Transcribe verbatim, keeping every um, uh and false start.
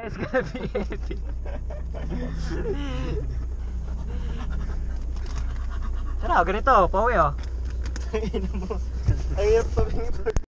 It's gonna be epic. Tara, ganito, pauwi oh. Ang hirap sabihin ito.